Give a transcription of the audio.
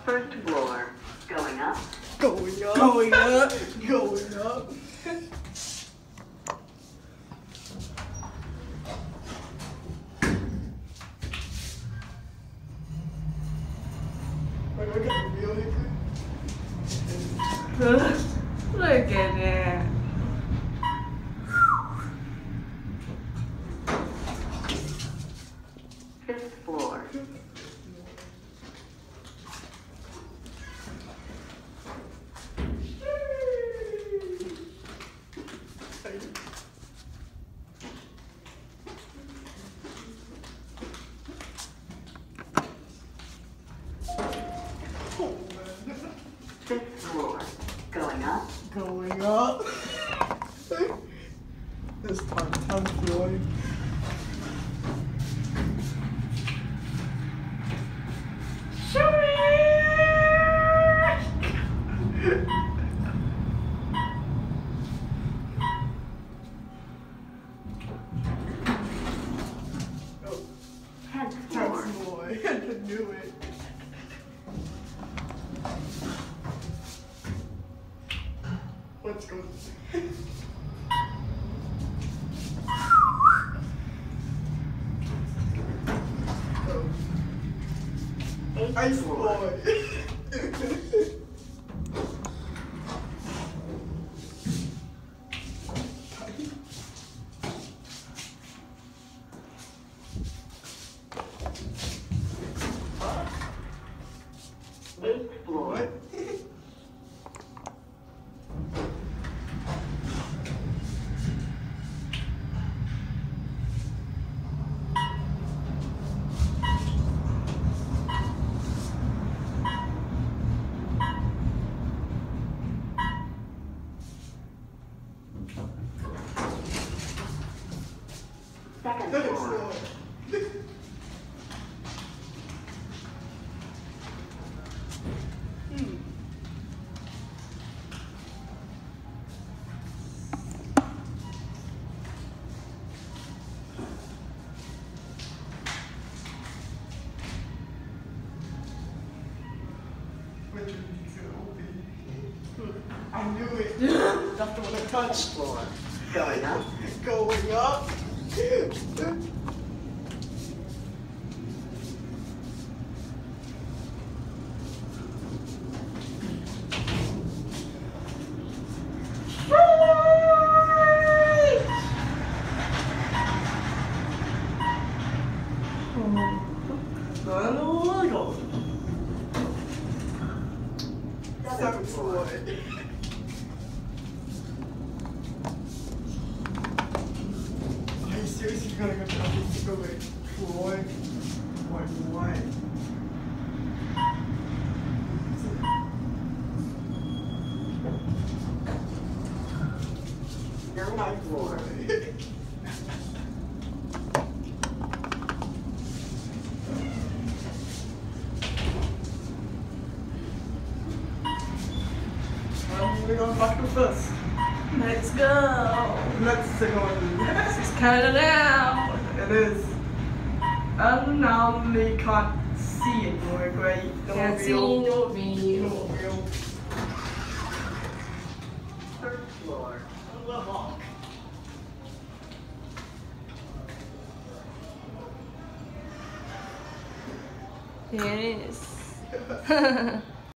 First floor. Going up. Going up. Going up. Going up. Wait, look at the wheel here. Look at that. Fifth floor. Fifth floor. Going up. Going up. This time, 10th floor. Tenth 10th floor. floor. I knew it. Let's go. Eighth Ice floor. boy. Eighth floor. What? Second Second floor. floor. Which would be good? I knew it. That's the one I touched. Floor. Going up. Going up. Seventh floor. Are you seriously gonna go down this floor? What? Ninth floor. We're going back to first. Let's go. Let's go. This is kind of loud. It is. Anomaly can't see anymore, great. Can't see no view. No real. First floor. The hawk. There it is.